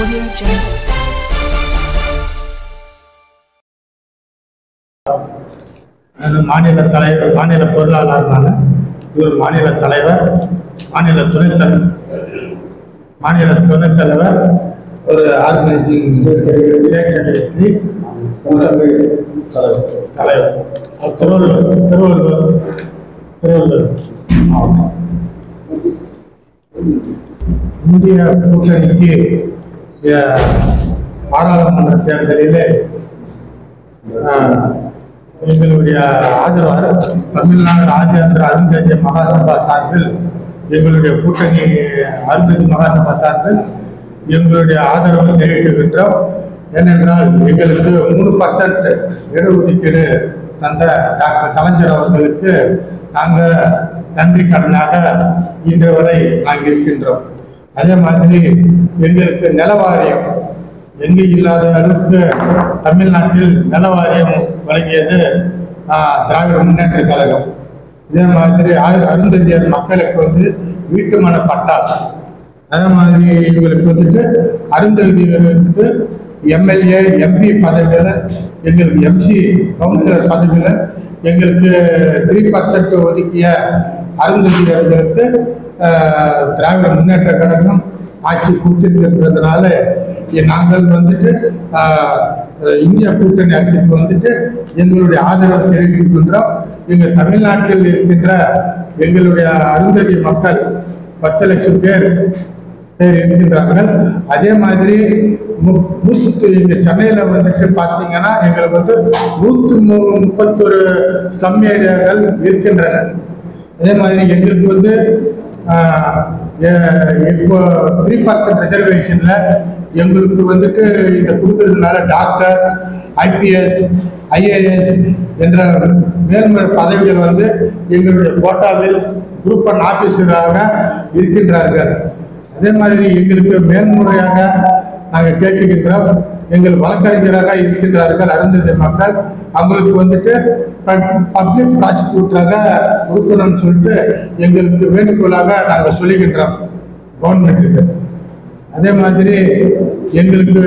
Audio Jungle. மாநில தலைவர், மாநில பொருளாளர், நான் இவர் மாநில தலைவர், மாநில துணைத் தலைவர், ஒரு ஆர்கனைசிங் ஸ்டேட் செக்ரட்டரி, தலைவர், திருவள்ளூர் மாவட்டம். இந்திய கூட்டணிக்கு பாராளுமன்ற தேர்தலிலே எங்களுடைய ஆதரவாளர் தமிழ்நாடு ஆதியாந்திர அருந்ததிய மகாசபா சார்பில், எங்களுடைய கூட்டணி அருந்ததி மகாசபா சார்பில் எங்களுடைய ஆதரவை தெரிவிக்கின்றோம். ஏனென்றால் எங்களுக்கு 3% இடஒதுக்கீடு தந்த டாக்டர் கலைஞர் அவர்களுக்கு நாங்கள் நன்றி கடனாக இன்று வரை நாங்கள் இருக்கின்றோம். அதே மாதிரி எங்களுக்கு நிலவாரியம் எங்கே இல்லாத அளவுக்கு தமிழ்நாட்டில் நிலவாரியம் வழங்கியது திராவிட முன்னேற்ற கழகம். இதே மாதிரி அருந்ததியர் மக்களுக்கு வீட்டுமன பட்டா, அதே மாதிரி இவங்களுக்கு அருந்ததியர்களுக்கு எம்எல்ஏ எம்பி பதவியில், எங்களுக்கு எம்சி கவுன்சிலர் பதவியில் எங்களுக்கு 3% ஒதுக்கிய அருந்ததியர்களுக்கு திராவிட முன்னேற்ற கழகம் ஆட்சி கொடுத்திருக்கிறதுனால நாங்கள் இந்திய கூட்டணி அரசுக்கு எங்களுடைய ஆதரவை தெரிவிக்கின்றோம். எங்கள் தமிழ்நாட்டில் இருக்கின்ற எங்களுடைய அருந்ததி மக்கள் 10 லட்சம் பேர் இருக்கின்றார்கள். அதே மாதிரி இங்க சென்னையில் பார்த்தீங்கன்னா எங்களுக்கு 131 ஸ்லம் ஏரியாக்கள் இருக்கின்றன. அதே மாதிரி எங்களுக்கு இப்போ 3% ரிசர்வேஷன்ல எங்களுக்கு இந்த கொடுக்கறதுனால டாக்டர், ஐபிஎஸ், ஐஏஎஸ் என்ற மேல்முறை பதவிகள் எங்களுடைய கோட்டாவில் குரூப் 1 ஆபீசராக இருக்கின்றார்கள். அதே மாதிரி எங்களுக்கு மேல்முறையாக நாங்கள் கேட்கின்றோம், எங்கள் வழக்கறிஞராக இருக்கின்றார்கள் அருந்ததி மக்கள், அவங்களுக்கு பப்ளிக் ப்ராசிக்யூட்டராக கொடுக்கணும்னு சொல்லிட்டு எங்களுக்கு வேண்டுகோளாக நாங்கள் சொல்லுகின்றோம் கவர்மெண்ட்டுக்கு. அதே மாதிரி எங்களுக்கு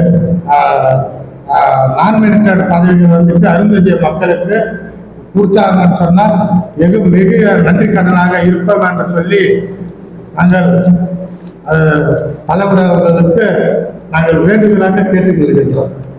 நான்மினிட்டட் பதவிகள் அருந்ததிய மக்களுக்கு கொடுத்தாங்கன்னு சொன்னால் மிக நன்றி கடனாக இருப்போம் என்று சொல்லி நாங்கள் தலைவர் அவர்களுக்கு நாங்கள் வேண்டுதலாக கேட்டுக்கொள்கின்றோம்.